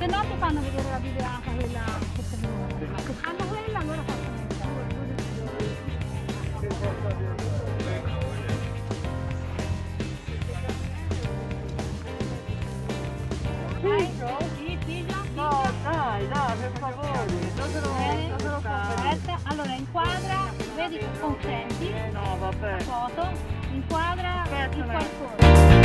se no ti fanno vedere la videata, quella che c'è venuta. Se fanno quella allora facciano No, dai, per favore, non se lo fa. Allora inquadra, vedi che consenti, No, vabbè. foto, inquadra il qualcosa.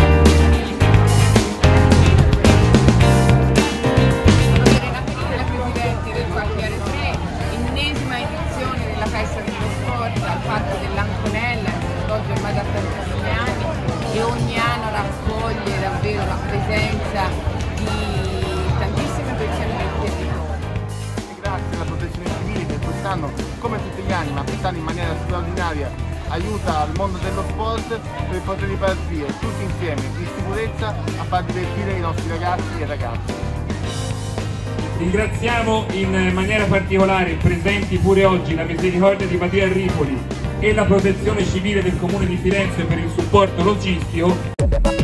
Presidente del quartiere 3, ennesima edizione della festa dello sport al Parco dell'Anconella, che si svolge ormai da tantissimi anni e ogni anno raccoglie davvero la presenza di tantissime persone del territorio. Grazie alla protezione civile che quest'anno, come tutti gli anni, ma quest'anno in maniera straordinaria, aiuta il mondo dello sport per poter ripartire tutti insieme in sicurezza a far divertire i nostri ragazzi e ragazze. Ringraziamo in maniera particolare presenti pure oggi la Misericordia di Mattia Ripoli e la Protezione Civile del Comune di Firenze per il supporto logistico.